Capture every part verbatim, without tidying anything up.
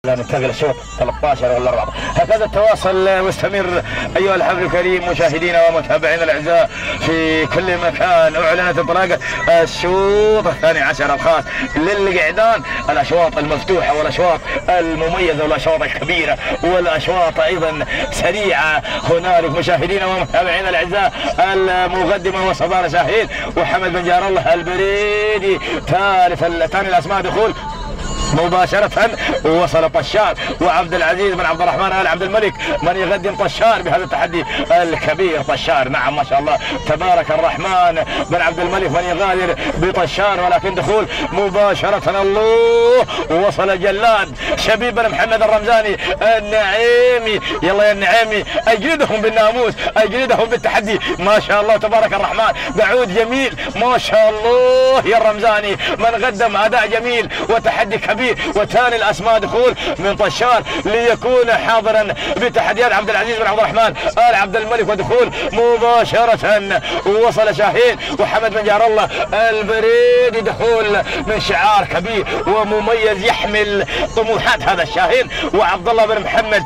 ننتقل الشوط ثلاثة عشر ولا أربعة. هكذا التواصل مستمر ايها الحفل الكريم مشاهدينا ومتابعينا الاعزاء في كل مكان. اعلنت انطلاقه الشوط الثاني عشر الخاص للقعدان، الاشواط المفتوحه والاشواط المميزه والاشواط الكبيره والاشواط ايضا سريعه. هنالك مشاهدينا ومتابعينا الاعزاء المقدمه وصداره شاهين وحمد بن جار الله البريدي ثالث ثاني الاسماء دخول مباشرة. وصل طشار وعبد العزيز بن عبد الرحمن آل عبد الملك من يقدم طشار بهذا التحدي الكبير. طشار نعم ما شاء الله تبارك الرحمن بن عبد الملك من يغادر بطشار، ولكن دخول مباشرة. الله وصل جلاد شبيب بن محمد الرمزاني النعيمي. يلا يا النعيمي اجلدهم بالناموس، اجلدهم بالتحدي ما شاء الله تبارك الرحمن. بعود جميل ما شاء الله يا الرمزاني من قدم اداء جميل وتحدي كبير. وثاني الاسماء دخول من طشار ليكون حاضرا بتحديات عبد العزيز بن عبد الرحمن آل عبد الملك. ودخول مباشرة وصل شاهين وحمد بن جار الله البريدي. دخول من شعار كبير ومميز يحمل طموحات هذا الشاهين وعبد الله بن محمد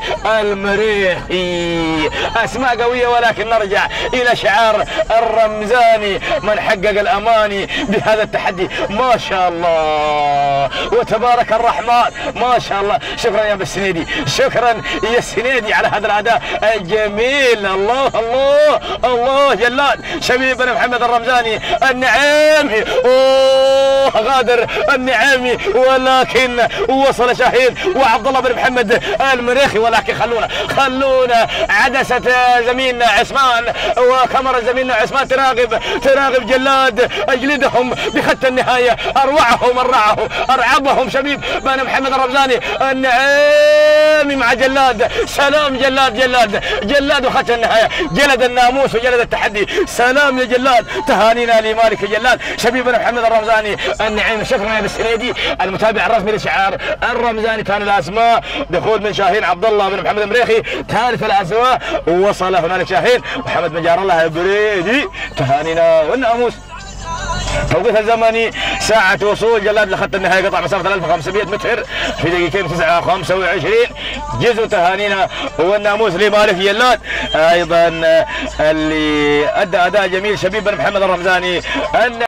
المريخي. اسماء قوية ولكن نرجع الى شعار الرمزاني من حقق الاماني بهذا التحدي ما شاء الله وتبارك الرحمن ما شاء الله. شكرا يا ابو السنيدي، شكرا يا السنيدي على هذا الاداء الجميل. الله الله الله جلاد شبيب بن محمد الرمزاني النعيمي. اوه غادر النعيمي ولكن وصل شاهين وعبد الله بن محمد المريخي. ولكن خلونا خلونا عدسه زميلنا عثمان وكاميرا زميلنا عثمان تراقب تراقب جلاد اجلدهم بخط النهايه. اروعهم ارعه ارعبهم شبيب بن محمد الرمزاني النعيمي مع جلاد. سلام جلاد جلاد جلاد وخط النهايه جلد الناموس وجلد التحدي. سلام يا جلاد تهانينا لمالك جلاد شبيب بن محمد الرمزاني النعيمي. شكرا يا بالسنيدي المتابع الرسمي لشعار الرمزاني. ثاني الاسماء دخول من شاهين عبد الله بن محمد المريخي. ثالث الاسماء وصل هنالك شاهين وحمد بن جار الله البريدي. تهانينا والناموس. توقيت الزمني ساعة وصول جلاد لخط النهاية قطع مسافة ألف وخمسمائة متر في دقيقتين تسعة وخمسة وعشرين. جزء تهانينا والناموس لمالك جلاد أيضا اللي أدى أداء جميل شبيب بن محمد الرمزاني.